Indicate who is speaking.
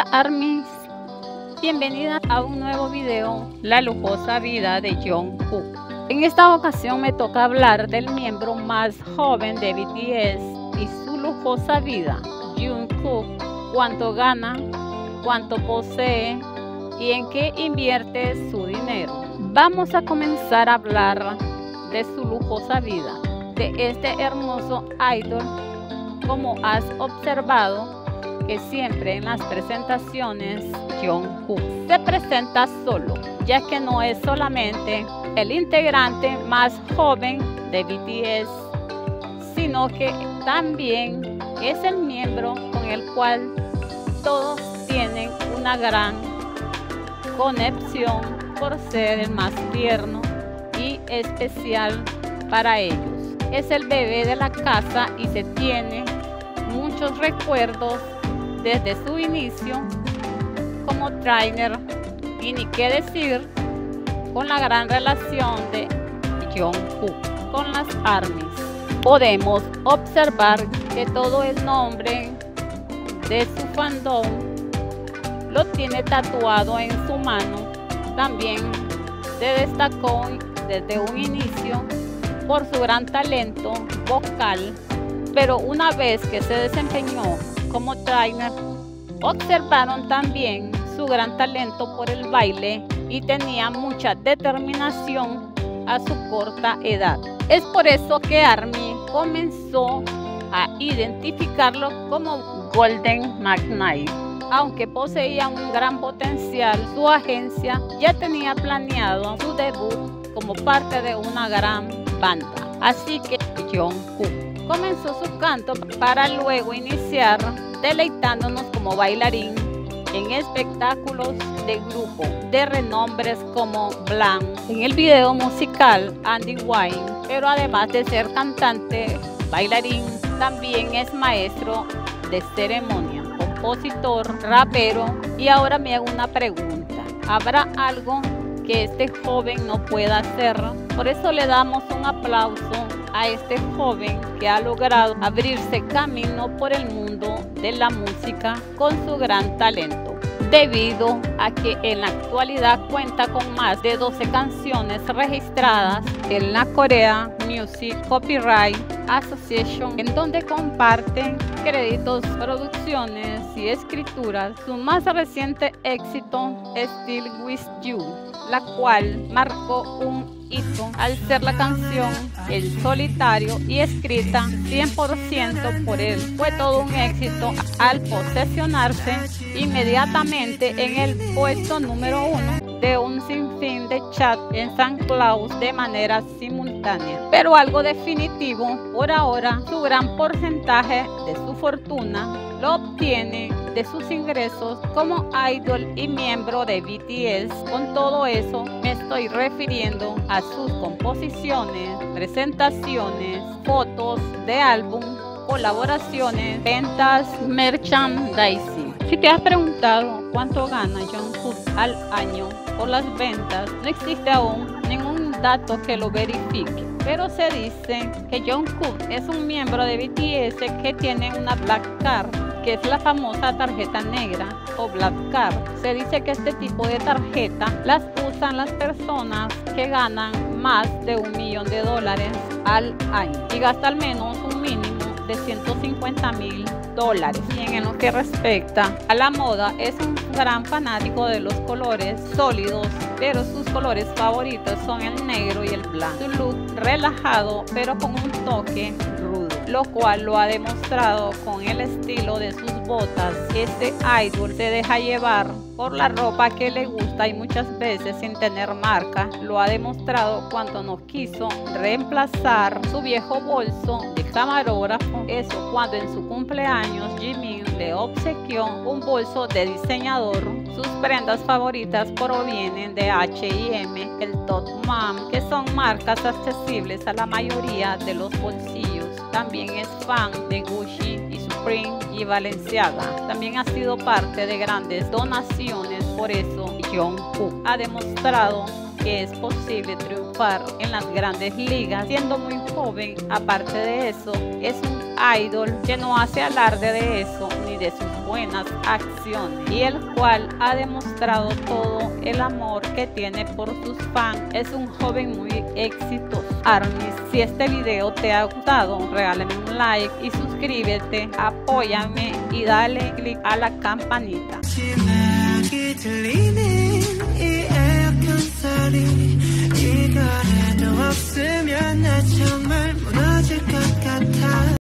Speaker 1: ARMYs, bienvenidas a un nuevo video, La lujosa vida de Jungkook. En esta ocasión me toca hablar del miembro más joven de BTS y su lujosa vida. Jungkook, cuánto gana, cuánto posee y en qué invierte su dinero. Vamos a comenzar a hablar de su lujosa vida, de este hermoso idol. Como has observado, que siempre en las presentaciones Jungkook se presenta solo, ya que no es solamente el integrante más joven de BTS, sino que también es el miembro con el cual todos tienen una gran conexión por ser el más tierno y especial para ellos. Es el bebé de la casa y se tiene muchos recuerdos desde su inicio como trainer, y ni qué decir con la gran relación de Jungkook con las ARMYs. Podemos observar que todo el nombre de su fandom lo tiene tatuado en su mano. También se destacó desde un inicio por su gran talento vocal, pero una vez que se desempeñó como trainer, observaron también su gran talento por el baile y tenía mucha determinación a su corta edad. Es por eso que ARMY comenzó a identificarlo como Golden McKnight. Aunque poseía un gran potencial, su agencia ya tenía planeado su debut como parte de una gran banda. Así que Jungkook comenzó su canto para luego iniciar deleitándonos como bailarín en espectáculos de grupo de renombres como Blanc, en el video musical Andy Wine. Pero además de ser cantante, bailarín, también es maestro de ceremonia, compositor, rapero. Y ahora me hago una pregunta: ¿habrá algo que este joven no pueda hacer? Por eso le damos un aplauso a este joven que ha logrado abrirse camino por el mundo de la música con su gran talento, debido a que en la actualidad cuenta con más de 12 canciones registradas en la Korea Music Copyright Association, en donde comparten créditos, producciones y escrituras. Su más reciente éxito es Still With You, la cual marcó un hito al ser la canción El Solitario y escrita 100% por él. Fue todo un éxito al posesionarse inmediatamente en el puesto número 1 de un sinfín de chat en SoundCloud de manera simultánea. Pero algo definitivo, por ahora, su gran porcentaje de su fortuna lo obtiene de sus ingresos como idol y miembro de BTS. Con todo eso me estoy refiriendo a sus composiciones, presentaciones, fotos de álbum, colaboraciones, ventas, merchandising. Si te has preguntado cuánto gana Jungkook al año por las ventas, no existe aún ningún dato que lo verifique, pero se dice que Jungkook es un miembro de BTS que tiene una Black Card, que es la famosa tarjeta negra o Black Card. Se dice que este tipo de tarjeta las usan las personas que ganan más de $1 millón al año y gasta al menos un mínimo de $150,000. Y en lo que respecta a la moda, es un gran fanático de los colores sólidos, pero sus colores favoritos son el negro y el blanco. Su look relajado pero con un toque rudo, lo cual lo ha demostrado con el estilo de sus botas. Este idol se deja llevar por la ropa que le gusta y muchas veces sin tener marca. Lo ha demostrado cuando no quiso reemplazar su viejo bolso de camarógrafo. Eso cuando en su cumpleaños Jimin le obsequió un bolso de diseñador. Sus prendas favoritas provienen de H&M, el Top Mom, que son marcas accesibles a la mayoría de los bolsillos. También es fan de Gucci y Supreme y Balenciaga. También ha sido parte de grandes donaciones. Por eso Jungkook ha demostrado que es posible triunfar en las grandes ligas siendo muy joven. Aparte de eso, es un idol que no hace alarde de eso ni de sus buenas acciones, y el cual ha demostrado todo el amor que tiene por sus fans. Es un joven muy exitoso. Army, si este video te ha gustado, regálame un like y suscríbete, apóyame y dale click a la campanita.